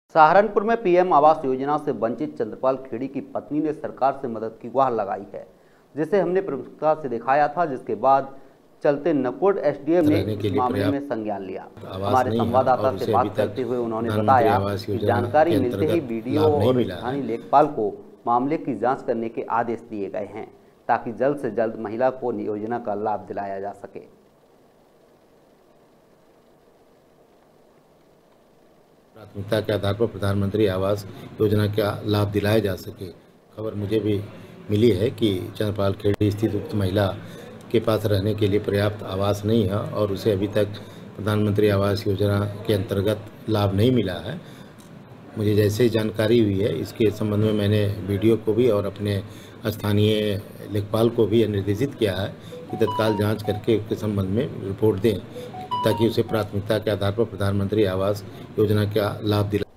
सहारनपुर में पीएम आवास योजना से वंचित चंद्रपाल खेड़ी की पत्नी ने सरकार से मदद की गुहार लगाई है, जिसे हमने प्रमुखता से दिखाया था, जिसके बाद चलते नकोट एसडीएम ने इस मामले में संज्ञान लिया। हमारे संवाददाता से बात करते हुए उन्होंने बताया कि जानकारी मिलते ही बीडीओ और स्थानीय लेखपाल को मामले की जांच करने के आदेश दिए गए हैं, ताकि जल्द से जल्द महिला को योजना का लाभ दिलाया जा सके। प्राथमिकता के आधार पर प्रधानमंत्री आवास योजना का लाभ दिलाया जा सके। खबर मुझे भी मिली है कि चंद्रपाल खेड़ी स्थित उक्त महिला के पास रहने के लिए पर्याप्त आवास नहीं है और उसे अभी तक प्रधानमंत्री आवास योजना के अंतर्गत लाभ नहीं मिला है। मुझे जैसे ही जानकारी हुई है, इसके संबंध में मैंने बीडीओ को भी और अपने स्थानीय लेखपाल को भी निर्देशित किया है कि तत्काल जांच करके उसके संबंध में रिपोर्ट दें, ताकि उसे प्राथमिकता के आधार पर प्रधानमंत्री आवास योजना का लाभ दिलाए।